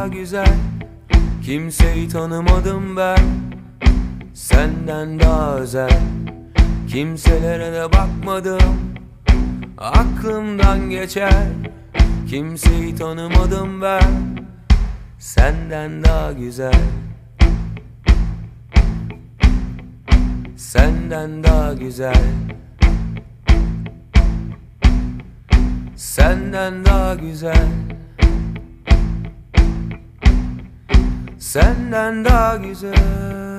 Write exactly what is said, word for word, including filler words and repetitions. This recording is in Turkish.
daha güzel. Kimseyi tanımadım ben, senden daha özel. Kimselere de bakmadım, aklımdan geçer. Kimseyi tanımadım ben, senden daha güzel. Senden daha güzel. Senden daha güzel. Senden daha güzel.